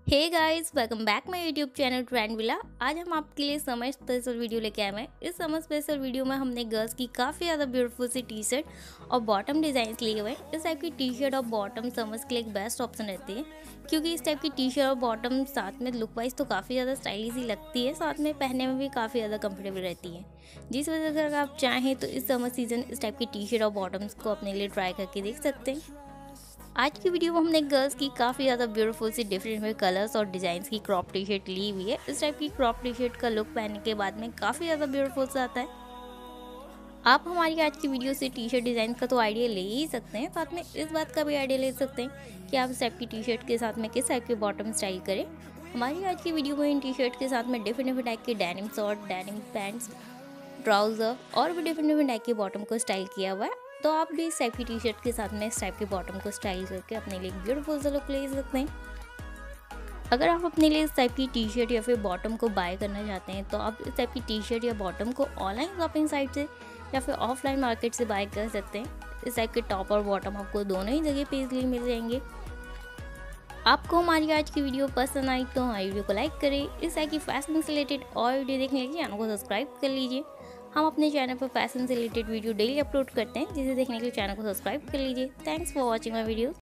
Hey guys, welcome back my YouTube channel Trend Villa. आज हम आपके लिए समर स्पेशल वीडियो लेके आए हैं। इस समर स्पेशल वीडियो में हमने गर्ल्स की काफ़ी ज़्यादा ब्यूटीफुल सी टी शर्ट और बॉटम डिज़ाइंस लिए हुए हैं। इस टाइप की टी शर्ट और बॉटम समर्स के लिए एक बेस्ट ऑप्शन रहती है, क्योंकि इस टाइप की टी शर्ट और बॉटम साथ में लुक वाइज तो काफ़ी ज़्यादा स्टाइलिश ही लगती है, साथ में पहनने में भी काफ़ी ज़्यादा कंफर्टेबल रहती है। जिस वजह से अगर आप चाहें तो इस समर सीजन इस टाइप की टी शर्ट और बॉटम्स को अपने लिए ट्राई करके देख सकते हैं। आज की वीडियो में हमने गर्ल्स की काफ़ी ज़्यादा ब्यूटीफुल सी डिफरेंट कलर्स और डिज़ाइंस की क्रॉप टी शर्ट ली हुई है। इस टाइप की क्रॉप टी शर्ट का लुक पहनने के बाद में काफ़ी ज़्यादा ब्यूटीफुल सा आता है। आप हमारी आज की वीडियो से टी शर्ट डिज़ाइन का तो आइडिया ले ही सकते हैं, साथ में इस बात का भी आइडिया ले सकते हैं कि आप इस टाइप की टी शर्ट के साथ में किस टाइप के बॉटम स्टाइल करें। हमारी आज की वीडियो में इन टी शर्ट के साथ में डिफरेंट टाइप के denim short, denim pants, trouser और भी डिफरेंट टाइप के बॉटम को स्टाइल किया हुआ है। तो आप भी इस टाइप की टी शर्ट के साथ में इस टाइप के बॉटम को स्टाइल करके अपने लिए ब्यूटीफुल सा लुक ले सकते हैं। अगर आप अपने लिए इस टाइप की टी शर्ट या फिर बॉटम को बाय करना चाहते हैं तो आप इस टाइप की टी शर्ट या बॉटम को ऑनलाइन शॉपिंग साइट से या फिर ऑफलाइन मार्केट से बाय कर सकते हैं। इस टाइप के टॉप और बॉटम आपको दोनों ही जगह पे इजीली मिल जाएंगे। आपको हमारी आज की वीडियो पसंद आई तो हमारी वीडियो को लाइक करें। इस टाइप की फैशन से रिलेटेड और वीडियो देखने के लिए चैनल को सब्सक्राइब कर लीजिए। हम अपने चैनल पर फैशन से रिलेटेड वीडियो डेली अपलोड करते हैं, जिसे देखने के लिए चैनल को सब्सक्राइब कर लीजिए। Thanks for watching my video.